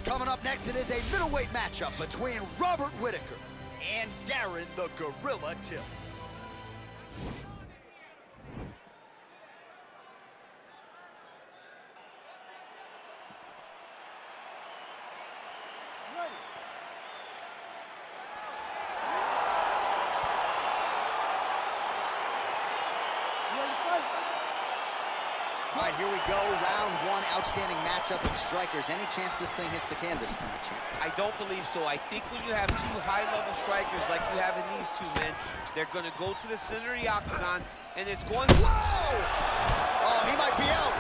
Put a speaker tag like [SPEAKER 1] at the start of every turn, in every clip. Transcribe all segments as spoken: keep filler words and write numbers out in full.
[SPEAKER 1] Coming up next, it is a middleweight matchup between Robert Whitaker and Darren the Gorilla Till. All right, here we go. Round one, outstanding matchup of strikers. Any chance this thing hits the canvas tonight, Champ?
[SPEAKER 2] I don't believe so. I think when you have two high-level strikers like you have in these two men, they're going to go to the center of the octagon, and it's going...
[SPEAKER 1] Whoa! Oh, he might be out.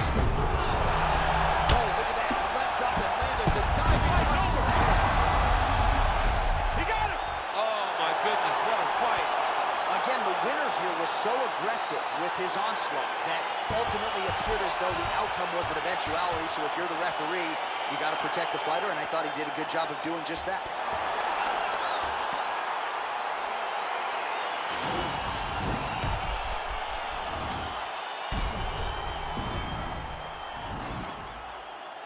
[SPEAKER 1] Oh, look at that. He leapt up and landed the diving punch to the head.
[SPEAKER 2] He got him! Oh, my goodness, what a fight.
[SPEAKER 1] Again, the winner here was so aggressive with his onslaught that ultimately appeared as though the outcome was an eventuality. So if you're the referee, you got to protect the fighter, and I thought he did a good job of doing just that.